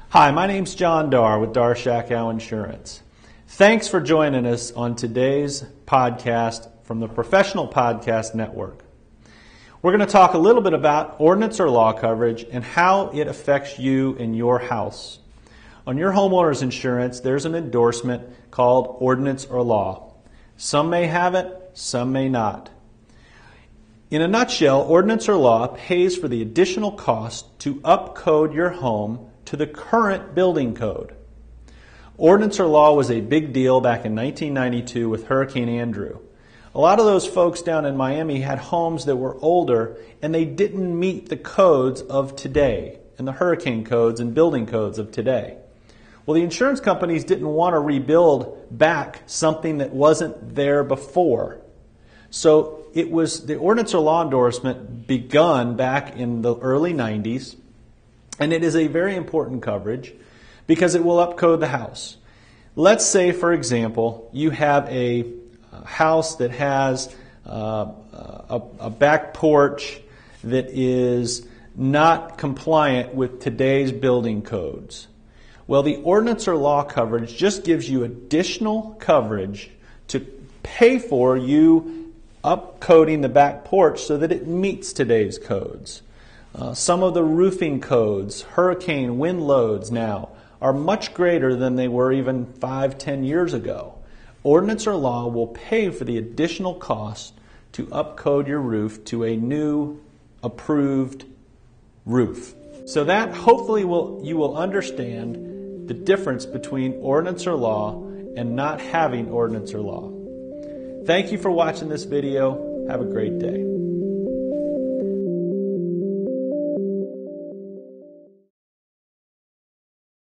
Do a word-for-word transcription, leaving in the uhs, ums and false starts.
Hi, my name's John Darr with Darr Schakow Insurance. Thanks for joining us on today's podcast from the Professional Podcast Network. We're going to talk a little bit about ordinance or law coverage and how it affects you and your house. On your homeowner's insurance, there's an endorsement called ordinance or law. Some may have it, some may not. In a nutshell, ordinance or law pays for the additional cost to upcode your home to the current building code. Ordinance or law was a big deal back in nineteen ninety-two with Hurricane Andrew. A lot of those folks down in Miami had homes that were older and they didn't meet the codes of today and the hurricane codes and building codes of today. Well, the insurance companies didn't want to rebuild back something that wasn't there before. So it was the ordinance or law endorsement begun back in the early nineties. And it is a very important coverage because it will upcode the house. Let's say, for example, you have a house that has uh, a, a back porch that is not compliant with today's building codes. Well, the ordinance or law coverage just gives you additional coverage to pay for you upcoding the back porch so that it meets today's codes. Uh, some of the roofing codes, hurricane wind loads now, are much greater than they were even five, ten years ago. Ordinance or law will pay for the additional cost to upcode your roof to a new approved roof. So that hopefully will you will understand the difference between ordinance or law and not having ordinance or law. Thank you for watching this video. Have a great day.